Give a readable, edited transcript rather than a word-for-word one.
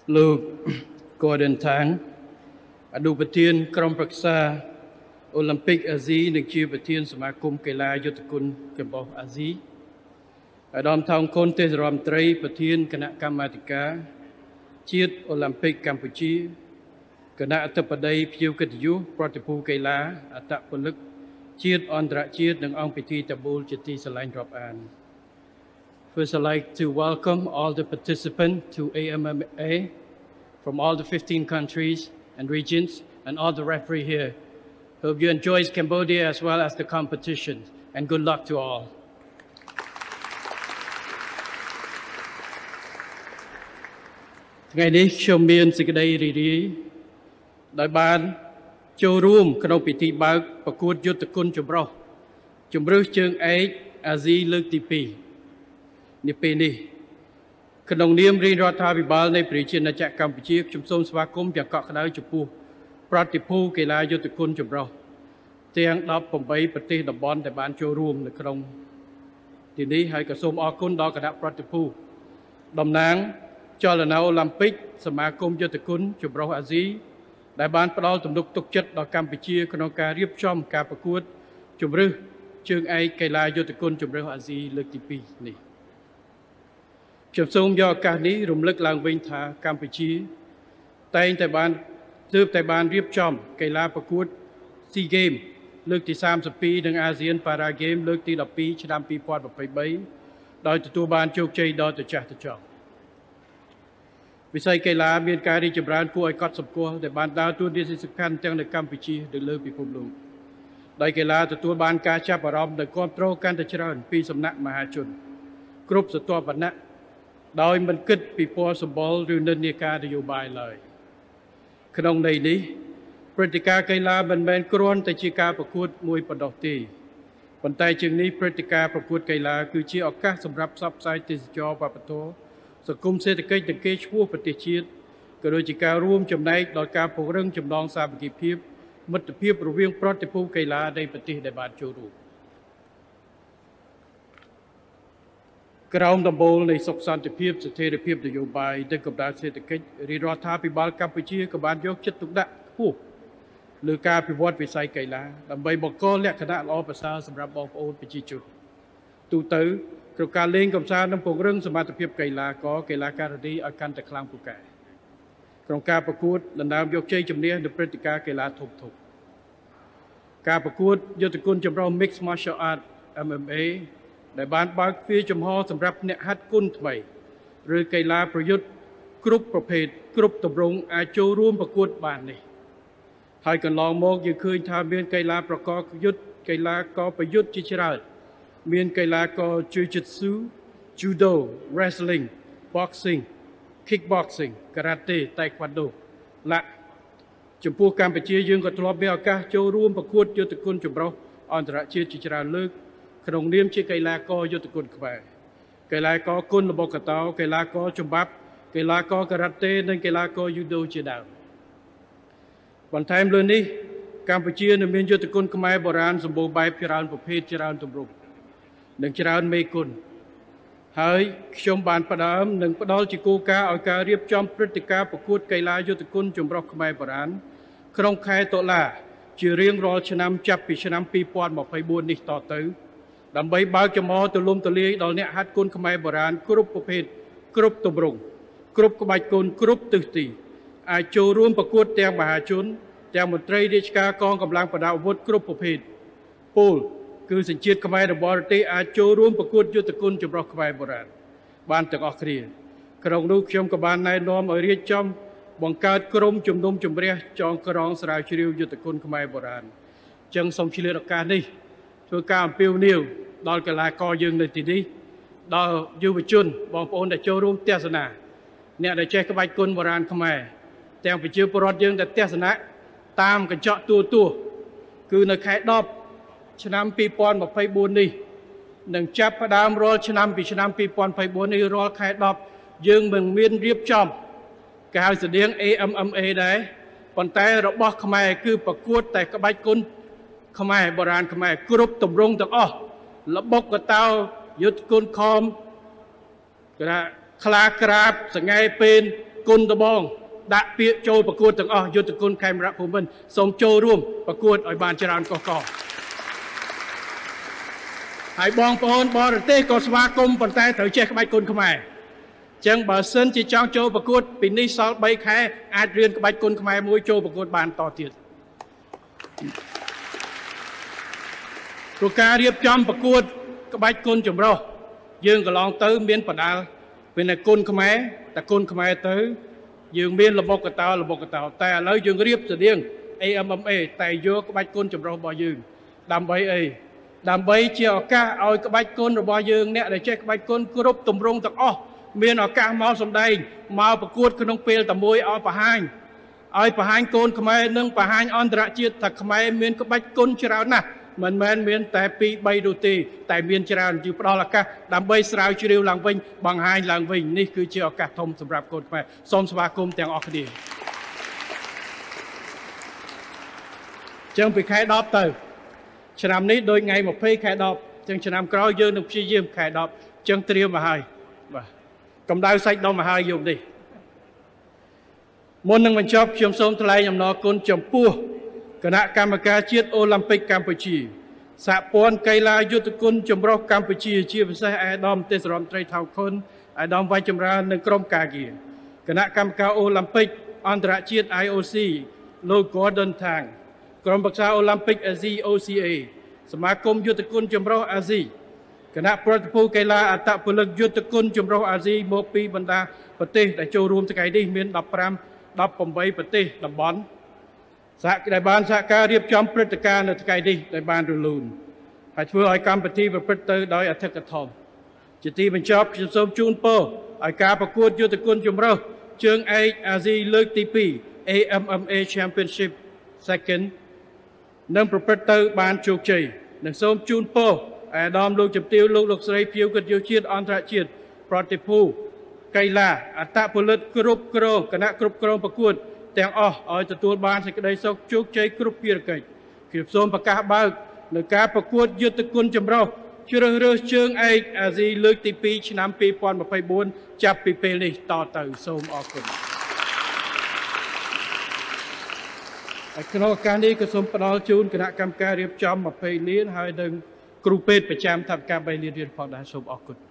លោក Gordon Tang អនុប្រធានក្រុមប្រឹក្សាអូឡ িম্প ិកអាស៊ីនិងជាប្រធានសមាគមកីឡាយុទ្ធគុណកម្ពុជាអាស៊ីអាដាមថោងខុនទេសរដ្ឋមន្ត្រីប្រធានគណៈកម្មាធិការជាតិអូឡ িম্প ិកកម្ពុជាគណៈអធិបតីភ្ញៀវកិត្តិយសប្រតិភូកីឡាអត្តពលិកជាតិអន្តរជាតិនិងអង្គពិធីតបូលជាទីស្រឡាញ់រាប់អាន First, I'd like to welcome all the participants to AMMA from all the 15 countries and regions and all the referees here. Hope you enjoy Cambodia as well as the competition, and good luck to all. ថ្ងៃនេះខ្ញុំមានសេចក្តីរីករាយដោយបានចូលរួមក្នុងពិធីបើកប្រកួតយុទ្ធគុណចម្រុះជម្រើសជើងឯកអាស៊ីលើកទី2 នេះពេលនេះក្នុងនាមរាជរដ្ឋាភិបាលនៃប្រជាណាចក្រកម្ពុជាខ្ញុំសូមស្វាគមន៍យ៉ាងកក់ក្ដៅចំពោះប្រតិភូកីឡាយុទ្ធគុណចម្រុះទាំង18ប្រទេសតំបន់ដែលបានចូលរួមនៅក្នុងទីនេះហើយក៏សូមអរគុណដល់គណៈប្រតិភូតំណាងចលនាអូឡ িম্প ិកសមាគមយុទ្ធគុណចម្រុះអាស៊ីដែលបានផ្ដល់ទំនុកទុកចិត្តដល់កម្ពុជាក្នុងការរៀបចំការប្រកួតជម្រើសជើងឯកកីឡាយុទ្ធគុណចម្រុះអាស៊ីលើកទី2នេះ ខ្ញុំសូមយកឱកាសនេះរំលឹកឡើងវិញថាកម្ពុជាតែងតែបានរៀបចំកីឡាប្រកួត SEA Games លើកទី32និង ASEAN Para Games លើកទី12ឆ្នាំ2023ដោយទទួលបានជោគជ័យដល់ទៅចាស់ទៅចង់វិស័យកីឡាមានការរីកចម្រើនគួរឲ្យកត់សម្គាល់ដែលបានដើរតួនាទីសំខាន់ទាំងនៅកម្ពុជានិងលើពិភពលោកដោយកីឡាទទួលបានការចាប់អារម្មណ៍និងគាំទ្រកាន់តែច្រើនពីសំណាក់មហាជនគ្រប់ស្រទាប់វណ្ណៈ ដោយមិនគិតពីពណ៌សម្បុរឬនិន្នាការនយោបាយឡើយក្នុងន័យនេះព្រឹត្តិការណ៍កីឡាមិនមែនគ្រាន់តែជាការប្រកួតមួយប៉ុណ្ណោះទេប៉ុន្តែជាងនេះព្រឹត្តិការណ៍ប្រកួតកីឡាគឺជាឱកាសសម្រាប់ផ្សព្វផ្សាយទេសចរណ៍វប្បធម៌សង្គមសេដ្ឋកិច្ចនិងកេរ្តិ៍ឈ្មោះប្រទេសជាតិក៏ដូចជាការរួមចំណែកដល់ការពង្រឹងចំណងសាមគ្គីភាពមិត្តភាពរវាងប្រតិភូកីឡានៃប្រទេសដែលបានចូលរួម ក្រោមដំបូលនៃសុខសន្តិភាពស្ថិរភាពនយោបាយនិងកម្ដៅសេដ្ឋកិច្ចរាជរដ្ឋាភិបាលកម្ពុជាក៏បានយកចិត្តទុកដាក់ខ្ពស់លើការអភិវឌ្ឍវិស័យកីឡាដើម្បីបង្កលក្ខណៈល្អប្រសើរសម្រាប់បងប្អូនប្រជាជនទូទៅក្នុងការលេងកម្សាន្តនិងពង្រឹងសមត្ថភាពកីឡាករកីឡាការិនីឲ្យកាន់តែខ្លាំងពូកែក្នុងការប្រកួតដណ្ដើមយកជ័យជំនះនៅព្រឹត្តិការណ៍កីឡាធំៗការប្រកួតយុទ្ធគុណចម្រុះ Mixed Martial Arts MMA ដែលបានបើកទ្វារចំហសម្រាប់អ្នកហាត់គុណថ្មីឬកីឡាប្រយុទ្ធគ្រប់ប្រភេទគ្រប់ទម្រង់អាចចូលរួមប្រកួតបាននេះហើយកន្លងមកយើងឃើញថាមានកីឡាប្រកបយុទ្ធកីឡាករប្រយុទ្ធជាច្រើនមានកីឡាករ Jiu-Jitsu Judo Wrestling Boxing Kickboxing Karate Taekwondo ឡាចំពោះកម្ពុជាយើងក៏ធ្លាប់មានឱកាសចូលរួមប្រកួតយុទ្ធគុណចម្រុះអន្តរជាតិជាច្រើនលើក ក្នុងនាមជាកីឡាករយុទ្ធគុណខ្មែរកីឡាករគុណល្បុក្កតោកីឡាករចំបាប់កីឡាករការ៉ាតេនិងកីឡាករយូដូជាដើមបន្ថែមលើនេះកម្ពុជានឹងមានយុទ្ធគុណខ្មែរបុរាណសម្បូរបែបច្រើនប្រភេទច្រើនទម្រង់និងច្រើនមេគុណហើយខ្ញុំបានផ្ដើមនិងផ្ដល់ជាគោលការណ៍ឲ្យការរៀបចំព្រឹត្តិការណ៍ប្រកួតកីឡាយុទ្ធគុណចម្រុះខ្មែរបុរាណក្នុងខែតុលាជារៀងរាល់ឆ្នាំចាប់ពីឆ្នាំ2024នេះតទៅ ដើម្បីបើកចំហទូលំទូលាយដល់អ្នកហាត់គុណខ្មែរបុរាណគ្រប់ប្រភេទគ្រប់ទម្រង់គ្រប់ក្បាច់គុណគ្រប់ទិសទីអាចចូលរួមប្រកួតទាំងមហាជនទាំងមន្ត្រីរាជការកងកម្លាំងប្រដាប់អាវុធគ្រប់ប្រភេទពលគឺសញ្ជាតិខ្មែររបស់ប្រទេសអាចចូលរួមប្រកួតយុទ្ធគុណចម្រុះខ្មែរបុរាណបានទាំងអស់គ្នាក្នុងនោះខ្ញុំក៏បានណែនាំឲ្យរៀបចំបង្កើតក្រុមជំនុំជម្រះចងក្រងស្រាវជ្រាវយុទ្ធគុណខ្មែរបុរាណចឹងសូមឆ្លៀតឱកាសនេះ ធ្វើការអំពាវនាវដល់កីឡាករយើងនៅទីនេះដល់យុវជនបងប្អូនដែលចូលរួមទស្សនាអ្នកដែលចេះក្បាច់គុណបុរាណខ្មែរទាំងប្រជាពលរដ្ឋយើងដែលទស្សនាតាមកញ្ចក់ទូគឺនៅខែ10ឆ្នាំ2024នេះនឹងចាប់ផ្ដើមរាល់ឆ្នាំពីឆ្នាំ2024នេះរាល់ខែ10យើងមិនមានរៀបចំគេហៅស្តៀង AMMA ដែរប៉ុន្តែរបស់ខ្មែរគឺប្រកួតតែក្បាច់គុណ ខ្មែរបុរាណខ្មែរគ្រប់ទម្រង់ទាំងអស់ល្បុក្កតោយុទ្ធគុណខំ ខ្លាក្រាបសង្ហេពេនគុណដបងដាក់ពាក្យចូលប្រកួតទាំងអស់យុទ្ធគុណខេមរៈភូមិន្ទសូមចូលរួមប្រកួតឲ្យបានច្រើនកកហើយបងប្អូនបរទេសក៏ស្វាគមន៍ប៉ុន្តែត្រូវចេះក្បាច់គុណខ្មែរចឹងបើសិនជាចង់ចូលប្រកួតពីនេះសល់3ខែអាចរៀនក្បាច់គុណខ្មែរមួយចូលប្រកួតបានតទៀតព្រោះការរៀបចំប្រកួតក្បាច់គុណចម្រុះយើងកន្លងទៅមានបដាល់ពីនៅគុណខ្មែរតែគុណខ្មែរទៅយើងមានរបបកតោតែឥឡូវយើងរៀបស្តៀង AMMA តែយកក្បាច់គុណចម្រុះរបស់យើងដើម្បីអីដើម្បីជាឱកាសឲ្យក្បាច់គុណរបស់យើងអ្នកដែលចេះក្បាច់គុណគ្រប់ទម្រង់ទាំងអស់មានឱកាសមកសម្ដែងមកប្រកួតក្នុងពេលតែមួយឲ្យបង្ហាញកូនខ្មែរនិងបង្ហាញអន្តរជាតិថាខ្មែរមានក្បាច់គុណច្រើនណាស់មិនមែនមានតែ2 3នោះទេតែមានច្រើនជាផ្ដល់ឱកាសដើម្បីស្រាវជ្រាវឡើងវិញបង្ហាញឡើងវិញនេះគឺជាឱកាសធំសម្រាប់កូនខ្មែរសូមស្វាគមន៍ទាំងអស់គ្នាចឹងពីខែ10ទៅឆ្នាំនេះដូចថ្ងៃ20ខែ10ចឹងឆ្នាំក្រោយយើងនឹងព្យាយាមខែ10ចឹងត្រៀមមកហើយបាទកម្ដៅសាច់ដុំមកហើយយប់នេះមុននឹងបញ្ចប់ខ្ញុំសូមថ្លែងអំណរគុណចំពោះគណៈកម្មការជាតិអូឡ িম্প ិកកម្ពុជាសហព័ន្ធកីឡាយុទ្ធគុណចម្រុះកម្ពុជាជាពិសេសអាដាមទេសរដ្ឋមន្ត្រីថៅខុនអាដាមវ៉ៃចម្រើននិងក្រុមការងារគណៈកម្មការអូឡ িম্প ិកអន្តរជាតិ IOC លោក Gordon Tang ក្រុមប្រឹក្សាអូឡ িম্প ិក Asia OCA សមាគមយុទ្ធគុណចម្រុះអាស៊ីគណៈប្រតិភូកីឡាអត្តពលិកយុទ្ធគុណចម្រុះអាស៊ីមកពីបណ្ដាប្រទេសដែលចូលរួមថ្ងៃនេះមាន18ប្រទេសតំបន់ដែលបានសហការរៀបចំព្រឹត្តិការណ៍នៅថ្ងៃនេះដែលបានរលូនហើយធ្វើឲ្យកម្មវិធីប្រព្រឹត្តទៅដោយអធិកធមជាទីបញ្ចប់ខ្ញុំសូមជូនពរឲ្យការប្រកួតយុទ្ធគុណចម្រុះជើងឯកអាស៊ីលើកទី2 AMMA Championship Second នឹងប្រព្រឹត្តទៅបានជោគជ័យនិងសូមជូនពរអាដាមលោកជំទាវលោកស្រីភៀវកិត្តិយសជាតិអន្តរជាតិប្រតិភូកីឡាអត្តពលិកគ្រប់គ្រងគណៈគ្រប់គ្រងប្រកួតទាំងអស់ឲ្យទទួលបានសេចក្តីសុខជោគជ័យគ្រប់ភារកិច្ចខ្ញុំសូមប្រកាសបើកនៅការប្រកួតយុទ្ធគុណចម្រុះជ្រើសរើសជើងឯកអាស៊ីលើកទី2ឆ្នាំ2024ចាប់ពីពេលនេះតទៅសូមអរគុណហើយក្នុងឱកាសនេះក៏សូមផ្ដល់ជូនគណៈកម្មការរៀបចំ20លានហើយនឹងគ្រូពេទ្យប្រចាំថវិកា3លានរៀលផងដែរសូមអរគុណ